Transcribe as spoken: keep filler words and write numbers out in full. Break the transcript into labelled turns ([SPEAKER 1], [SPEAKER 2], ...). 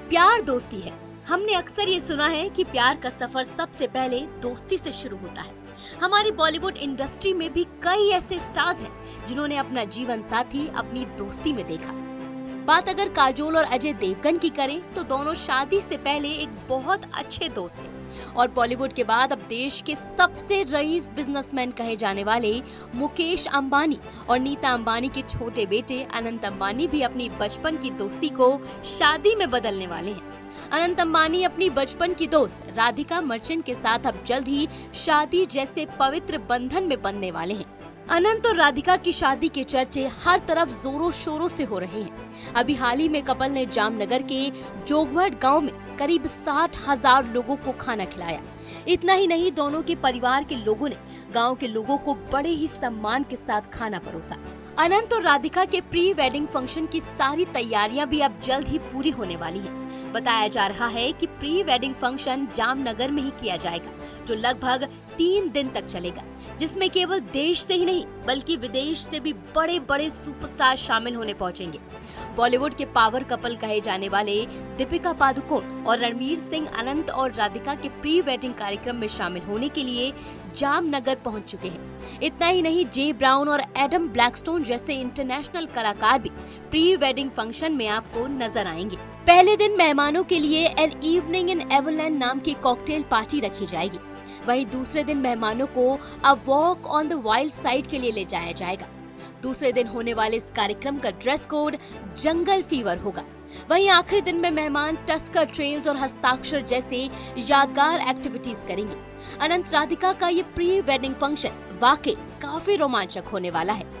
[SPEAKER 1] प्यार दोस्ती है। हमने अक्सर ये सुना है कि प्यार का सफर सबसे पहले दोस्ती से शुरू होता है। हमारी बॉलीवुड इंडस्ट्री में भी कई ऐसे स्टार्स हैं जिन्होंने अपना जीवन साथी अपनी दोस्ती में देखा। बात अगर काजोल और अजय देवगन की करें तो दोनों शादी से पहले एक बहुत अच्छे दोस्त थे और बॉलीवुड के बाद अब देश के सबसे रईस बिजनेसमैन कहे जाने वाले मुकेश अंबानी और नीता अंबानी के छोटे बेटे अनंत अंबानी भी अपनी बचपन की दोस्ती को शादी में बदलने वाले हैं। अनंत अंबानी अपनी बचपन की दोस्त राधिका मर्चेंट के साथ अब जल्द ही शादी जैसे पवित्र बंधन में बंधने वाले हैं। अनंत और राधिका की शादी के चर्चे हर तरफ जोरों शोरों से हो रहे हैं। अभी हाल ही में कपल ने जामनगर के जोगवट गांव में करीब साठ हजार लोगों को खाना खिलाया। इतना ही नहीं, दोनों के परिवार के लोगों ने गांव के लोगों को बड़े ही सम्मान के साथ खाना परोसा। अनंत और राधिका के प्री वेडिंग फंक्शन की सारी तैयारियां भी अब जल्द ही पूरी होने वाली हैं। बताया जा रहा है कि प्री वेडिंग फंक्शन जामनगर में ही किया जाएगा, जो लगभग तीन दिन तक चलेगा, जिसमें केवल देश से ही नहीं बल्कि विदेश से भी बड़े बड़े सुपरस्टार शामिल होने पहुंचेंगे। बॉलीवुड के पावर कपल कहे जाने वाले दीपिका पादुकोण और रणवीर सिंह अनंत और राधिका के प्री वेडिंग कार्यक्रम में शामिल होने के लिए जामनगर पहुंच चुके हैं। इतना ही नहीं, जे ब्राउन और एडम ब्लैकस्टोन जैसे इंटरनेशनल कलाकार भी प्री वेडिंग फंक्शन में आपको नजर आएंगे। पहले दिन मेहमानों के लिए एन इवनिंग इन एवरलैंड नाम की कॉकटेल पार्टी रखी जाएगी। वहीं दूसरे दिन मेहमानों को a walk on the wild side के लिए ले जाया जाएगा। दूसरे दिन होने वाले इस कार्यक्रम का ड्रेस कोड जंगल फीवर होगा। वहीं आखिरी दिन में मेहमान टस्कर ट्रेल्स और हस्ताक्षर जैसे यादगार एक्टिविटीज करेंगे। अनंत राधिका का ये प्री वेडिंग फंक्शन वाकई काफी रोमांचक होने वाला है।